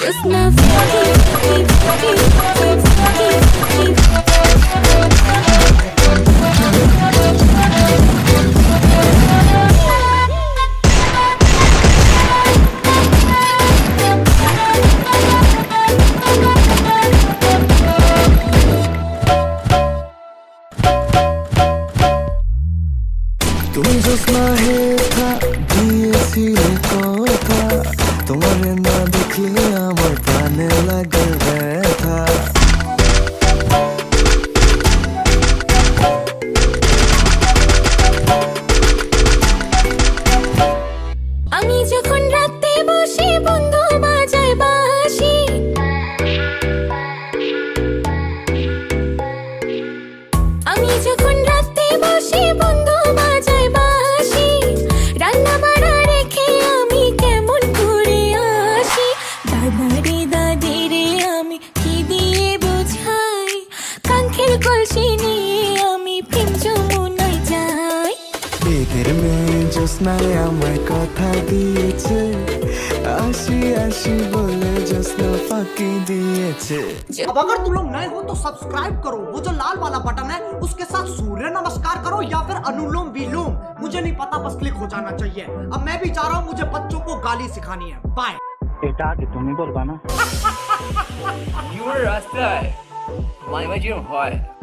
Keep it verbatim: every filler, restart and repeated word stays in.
Just not fucking, fucking, fucking, fucking, fucking, তুমি জোৎস্না হে থা দিয়েছিলে কথা, তোমারে না দেখলে আমার প্রাণে লাগে ব্যথা। আমি যখন রাতে বসে বন্ধু বাজায় বাঁশি, আমি যখন রাতে বসে বন্ধু বাজায় বাঁশি, রান্না বাড়া রেখে আমি কেমন করে আসি। দাদারে দাদি রে আমি কি দিয়ে বোঝাই, কাঙ্ক্ষের কলসি নিয়ে আমি প্রেম যমুনায় যাই। বেদের মেয়ে জোৎস্নায় আমায় কথা দিয়েছে, আসি আসি বলে জোৎস্না ফাঁকি দিয়েছে। अब अगर तुम लोग नए हो तो सब्सक्राइब करो, वो जो लाल वाला बटन है उसके साथ सूर्य नमस्कार करो या फिर अनुलोम विलोम, मुझे नहीं पता, बस क्लिक हो जाना चाहिए। अब मैं भी जा रहा हूँ, मुझे बच्चों को गाली सिखानी है। बाय। এটা আগে তুমি বলবা না? ইউর রাস্তায় মাঝে মাঝে হয়